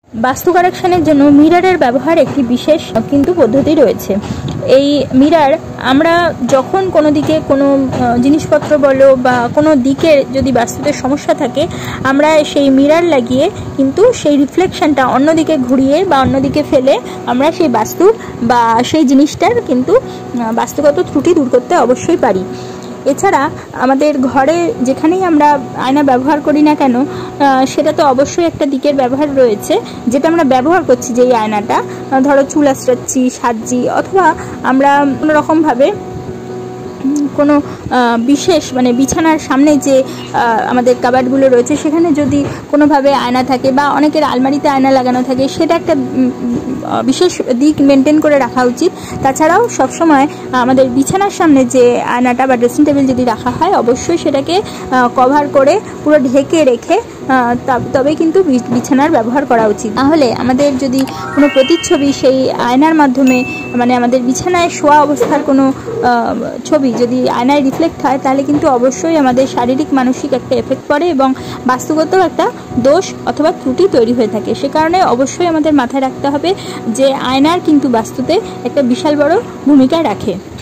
বাস্তু কারেকশনের জন্য মিররের ব্যবহার একটি বিশেষ কিন্তু পদ্ধতি রয়েছে। এই মিরর আমরা যখন কোনো দিকে কোনো জিনিসপত্র বলো বা কোনো দিকে যদি বাস্তুতে সমস্যা থাকে, আমরা সেই মিরর লাগিয়ে কিন্তু সেই রিফ্লেকশনটা অন্যদিকে ঘুরিয়ে বা অন্যদিকে ফেলে আমরা সেই বাস্তুর বা সেই জিনিসটার কিন্তু বাস্তুগত ত্রুটি দূর করতে অবশ্যই পারি। এছাড়া আমাদের ঘরে যেখানেই আমরা আয়না ব্যবহার করি না কেন, সেটা তো অবশ্যই একটা দিকের ব্যবহার রয়েছে, যেটা আমরা ব্যবহার করছি যেই আয়নাটা, ধরো চুল আঁচড়াচ্ছি, সাজছি, অথবা আমরা কোনো রকমভাবে কোনো বিশেষ মানে বিছানার সামনে যে আমাদের কাবার্ডগুলো রয়েছে সেখানে যদি কোনোভাবে আয়না থাকে বা অনেকের আলমারিতে আয়না লাগানো থাকে, সেটা একটা বিশেষ দিক মেনটেন করে রাখা উচিত। তাছাড়াও সবসময় আমাদের বিছানার সামনে যে আয়নাটা বা ড্রেসিং টেবিল যদি রাখা হয়, অবশ্যই সেটাকে কভার করে পুরো ঢেকে রেখে তবে কিন্তু বিছানার ব্যবহার করা উচিত। তাহলে আমাদের যদি কোনো প্রতিচ্ছবি সেই আয়নার মাধ্যমে মানে আমাদের বিছানায় শোয়া অবস্থার কোনো ছবি যদি আয়নায় রিফ্লেক্ট হয়, তাহলে কিন্তু অবশ্যই আমাদের শারীরিক মানসিক একটা এফেক্ট পড়ে এবং বাস্তুগত একটা দোষ অথবা ত্রুটি তৈরি হয়ে থাকে। সে কারণে অবশ্যই আমাদের মাথায় রাখতে হবে যে আয়নার কিন্তু বাস্তুতে একটা বিশাল বড় ভূমিকা রাখে।